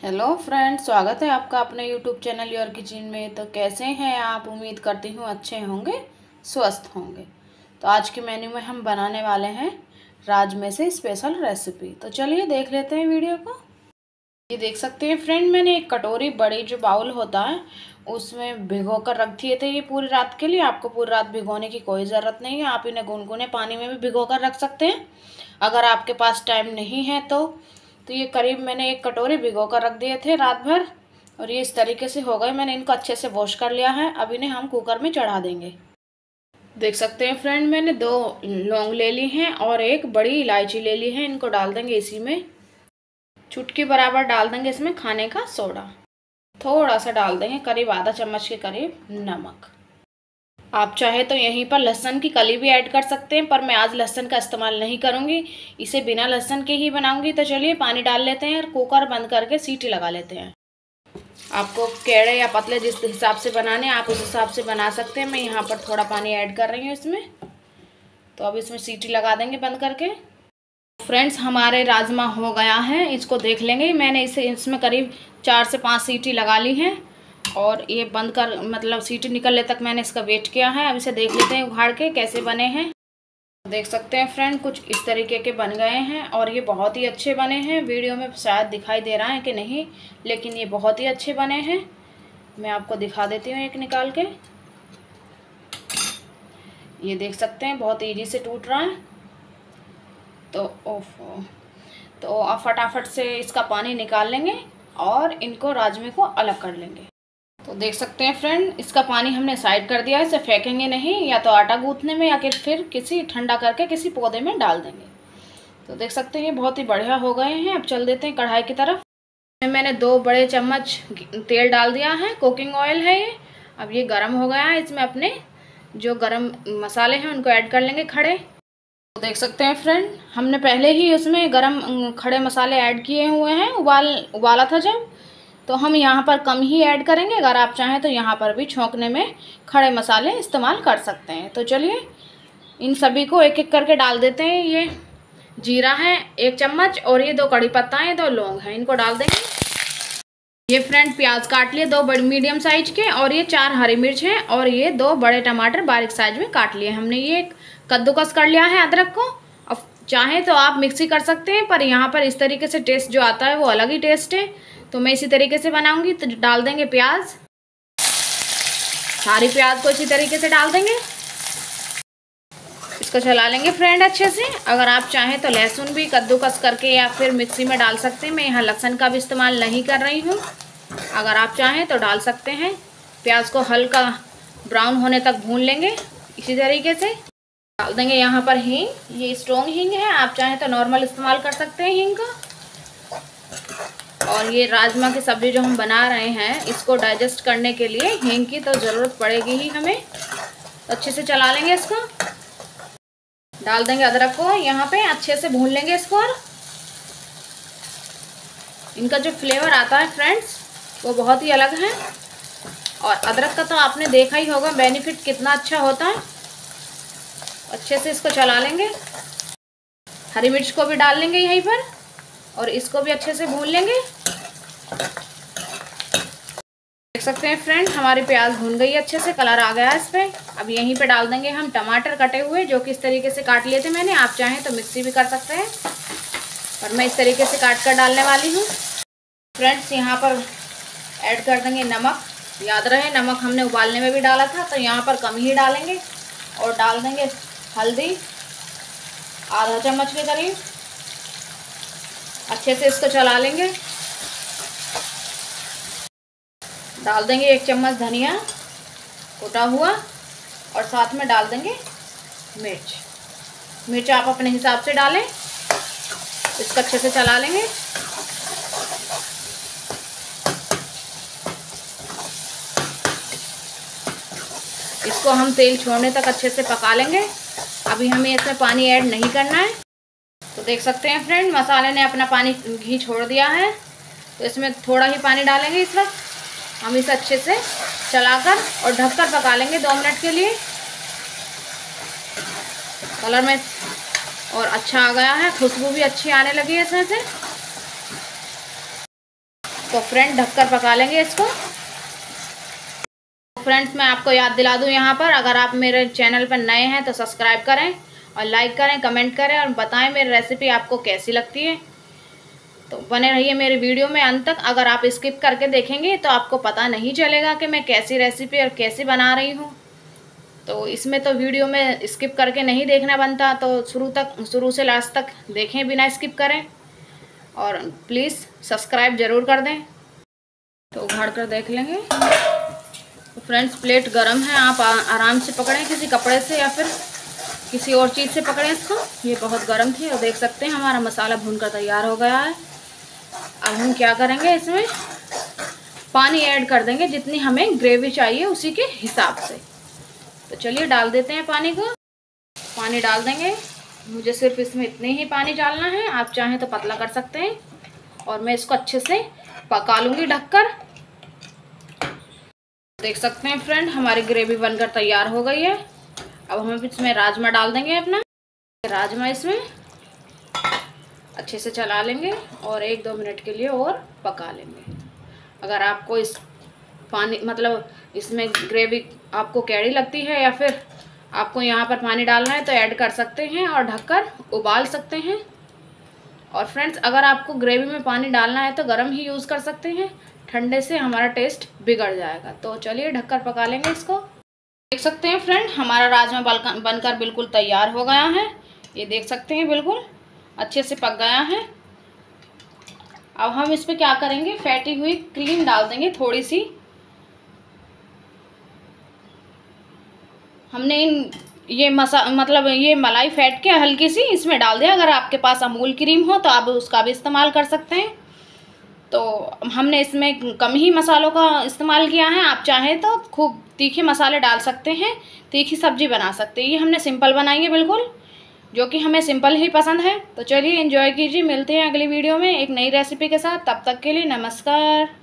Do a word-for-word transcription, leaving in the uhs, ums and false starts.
Hello friends, स्वागत है आपका अपने यूट्यूब चैनल योर किचन में। तो कैसे हैं आप? उम्मीद करती हूँ अच्छे होंगे, स्वस्थ होंगे। तो आज के मेन्यू में हम बनाने वाले हैं राजमे से स्पेशल रेसिपी। तो चलिए देख लेते हैं वीडियो को। ये देख सकते हैं फ्रेंड, मैंने एक कटोरी बड़ी जो बाउल होता है उसमें भिगो कर रख दिए थे ये पूरी रात के लिए। आपको पूरी रात भिगोने की कोई ज़रूरत नहीं है, आप इन्हें गुनगुने पानी में भी भिगो कर रख सकते हैं अगर आपके पास टाइम नहीं है तो। तो ये करीब मैंने एक कटोरी भिगो कर रख दिए थे रात भर, और ये इस तरीके से हो गए। मैंने इनको अच्छे से वॉश कर लिया है। अब इन्हें हम कुकर में चढ़ा देंगे। देख सकते हैं फ्रेंड, मैंने दो लौंग ले ली हैं और एक बड़ी इलायची ले ली है। इनको डाल देंगे इसी में। चुटकी बराबर डाल देंगे इसमें खाने का सोडा। थोड़ा सा डाल देंगे, करीब आधा चम्मच के करीब नमक। आप चाहे तो यहीं पर लहसुन की कली भी ऐड कर सकते हैं, पर मैं आज लहसुन का इस्तेमाल नहीं करूंगी, इसे बिना लहसुन के ही बनाऊंगी। तो चलिए पानी डाल लेते हैं और कुकर बंद करके सीटी लगा लेते हैं। आपको केड़े या पतले जिस हिसाब से बनाने आप उस हिसाब से बना सकते हैं। मैं यहाँ पर थोड़ा पानी ऐड कर रही हूँ इसमें। तो अब इसमें सीटी लगा देंगे बंद करके। फ्रेंड्स, हमारे राजमा हो गया है, इसको देख लेंगे। मैंने इसे इसमें करीब चार से पाँच सीटी लगा ली हैं और ये बंद कर मतलब सीटी निकलने तक मैंने इसका वेट किया है। अब इसे देख लेते हैं उखाड़ के कैसे बने हैं। देख सकते हैं फ्रेंड, कुछ इस तरीके के बन गए हैं और ये बहुत ही अच्छे बने हैं। वीडियो में शायद दिखाई दे रहा है कि नहीं, लेकिन ये बहुत ही अच्छे बने हैं। मैं आपको दिखा देती हूँ एक निकाल के। ये देख सकते हैं बहुत ईजी से टूट रहा है। तो ओफो, तो आप फटाफट से इसका पानी निकाल लेंगे और इनको राजमे को अलग कर लेंगे। तो देख सकते हैं फ्रेंड, इसका पानी हमने साइड कर दिया है। इसे फेंकेंगे नहीं, या तो आटा गूंथने में या फिर किसी ठंडा करके किसी पौधे में डाल देंगे। तो देख सकते हैं ये बहुत ही बढ़िया हो गए हैं। अब चल देते हैं कढ़ाई की तरफ। मैंने दो बड़े चम्मच तेल डाल दिया है, कुकिंग ऑयल है ये। अब ये गर्म हो गया है, इसमें अपने जो गरम मसाले हैं उनको ऐड कर लेंगे खड़े। तो देख सकते हैं फ्रेंड, हमने पहले ही उसमें गरम खड़े मसाले ऐड किए हुए हैं, उबाल उबाला था जब। तो हम यहाँ पर कम ही ऐड करेंगे। अगर आप चाहें तो यहाँ पर भी छौंकने में खड़े मसाले इस्तेमाल कर सकते हैं। तो चलिए इन सभी को एक एक करके डाल देते हैं। ये जीरा है एक चम्मच और ये दो कड़ी पत्ता है, दो लौंग हैं, इनको डाल देंगे। ये फ्रेंड प्याज काट लिए दो बड़े मीडियम साइज के, और ये चार हरी मिर्च हैं, और ये दो बड़े टमाटर बारीक साइज में काट लिए हमने। ये कद्दूकस कर लिया है अदरक को। अब चाहें तो आप मिक्सी कर सकते हैं, पर यहाँ पर इस तरीके से टेस्ट जो आता है वो अलग ही टेस्ट है। तो मैं इसी तरीके से बनाऊंगी। तो डाल देंगे प्याज, सारी प्याज को इसी तरीके से डाल देंगे। इसको चला लेंगे फ्रेंड अच्छे से। अगर आप चाहें तो लहसुन भी कद्दूकस करके या फिर मिक्सी में डाल सकते हैं। मैं यहाँ लहसुन का भी इस्तेमाल नहीं कर रही हूँ, अगर आप चाहें तो डाल सकते हैं। प्याज को हल्का ब्राउन होने तक भून लेंगे इसी तरीके से। डाल देंगे यहाँ पर हींग, ये स्ट्रॉन्ग हींग है, आप चाहें तो नॉर्मल इस्तेमाल कर सकते हैं हींग का। और ये राजमा की सब्ज़ी जो हम बना रहे हैं इसको डाइजेस्ट करने के लिए हींग की तो ज़रूरत पड़ेगी ही हमें। तो अच्छे से चला लेंगे इसको। डाल देंगे अदरक को यहाँ पे, अच्छे से भून लेंगे इसको। और इनका जो फ्लेवर आता है फ्रेंड्स वो बहुत ही अलग है। और अदरक का तो आपने देखा ही होगा बेनिफिट कितना अच्छा होता है। अच्छे से इसको चला लेंगे। हरी मिर्च को भी डाल लेंगे यहीं पर और इसको भी अच्छे से भून लेंगे। देख सकते हैं फ्रेंड, हमारी प्याज भून गई अच्छे से, कलर आ गया इस पर। अब यहीं पे डाल देंगे हम टमाटर कटे हुए, जो कि इस तरीके से काट लिए थे मैंने। आप चाहें तो मिक्सी भी कर सकते हैं, और मैं इस तरीके से काट कर डालने वाली हूँ। फ्रेंड्स, यहाँ पर ऐड कर देंगे नमक। याद रहे नमक हमने उबालने में भी डाला था, तो यहाँ पर कम ही डालेंगे। और डाल देंगे हल्दी आधा चम्मच के करीब। अच्छे से इसको चला लेंगे। डाल देंगे एक चम्मच धनिया कुटा हुआ, और साथ में डाल देंगे मिर्च। मिर्च आप अपने हिसाब से डालें। इसको अच्छे से चला लेंगे। इसको हम तेल छोड़ने तक अच्छे से पका लेंगे। अभी हमें इसमें पानी ऐड नहीं करना है। तो देख सकते हैं फ्रेंड, मसाले ने अपना पानी घी छोड़ दिया है, तो इसमें थोड़ा ही पानी डालेंगे इस वक्त। हम इसे अच्छे से चलाकर और ढककर पका लेंगे दो मिनट के लिए। कलर में और अच्छा आ गया है, खुशबू भी अच्छी आने लगी है इसमें से। तो फ्रेंड ढककर पका लेंगे इसको। फ्रेंड्स मैं आपको याद दिला दूं यहाँ पर, अगर आप मेरे चैनल पर नए हैं तो सब्सक्राइब करें और लाइक करें, कमेंट करें और बताएं मेरी रेसिपी आपको कैसी लगती है। तो बने रहिए मेरी वीडियो में अंत तक। अगर आप स्किप करके देखेंगे तो आपको पता नहीं चलेगा कि मैं कैसी रेसिपी और कैसे बना रही हूँ। तो इसमें तो वीडियो में स्किप करके नहीं देखना बनता, तो शुरू तक शुरू से लास्ट तक देखें बिना स्किप करें और प्लीज़ सब्सक्राइब ज़रूर कर दें। तो उघाड़ कर देख लेंगे। तो फ्रेंड्स प्लेट गरम है, आप आराम से पकड़ें किसी कपड़े से या फिर किसी और चीज़ से पकड़ें इसको। ये बहुत गर्म थी और देख सकते हैं हमारा मसाला भूनकर तैयार हो गया है। अब हम क्या करेंगे, इसमें पानी ऐड कर देंगे जितनी हमें ग्रेवी चाहिए उसी के हिसाब से। तो चलिए डाल देते हैं पानी को। पानी डाल देंगे, मुझे सिर्फ इसमें इतने ही पानी डालना है, आप चाहें तो पतला कर सकते हैं। और मैं इसको अच्छे से पका लूँगी ढककर। देख सकते हैं फ्रेंड हमारी ग्रेवी बनकर तैयार हो गई है। अब हम इसमें राजमा डाल देंगे अपना। राजमा इसमें अच्छे से चला लेंगे और एक दो मिनट के लिए और पका लेंगे। अगर आपको इस पानी मतलब इसमें ग्रेवी आपको कैड़ी लगती है या फिर आपको यहाँ पर पानी डालना है तो ऐड कर सकते हैं और ढककर उबाल सकते हैं। और फ्रेंड्स अगर आपको ग्रेवी में पानी डालना है तो गर्म ही यूज़ कर सकते हैं, ठंडे से हमारा टेस्ट बिगड़ जाएगा। तो चलिए ढककर पका लेंगे इसको। देख सकते हैं फ्रेंड हमारा राजमा बनकर बिल्कुल तैयार हो गया है। ये देख सकते हैं बिल्कुल अच्छे से पक गया है। अब हम इस पर क्या करेंगे, फैटी हुई क्रीम डाल देंगे थोड़ी सी। हमने इन ये मसा मतलब ये मलाई फैट के हल्की सी इसमें डाल दिया। अगर आपके पास अमूल क्रीम हो तो आप उसका भी इस्तेमाल कर सकते हैं। तो हमने इसमें कम ही मसालों का इस्तेमाल किया है, आप चाहें तो खूब तीखे मसाले डाल सकते हैं, तीखी सब्जी बना सकते हैं। ये हमने सिंपल बनाई है बिल्कुल, जो कि हमें सिंपल ही पसंद है। तो चलिए एंजॉय कीजिए, मिलते हैं अगली वीडियो में एक नई रेसिपी के साथ। तब तक के लिए नमस्कार।